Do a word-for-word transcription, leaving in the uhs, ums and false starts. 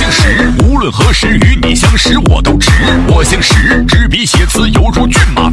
姓石，无论何时与你相识我都值。我姓石，执笔写词犹如巨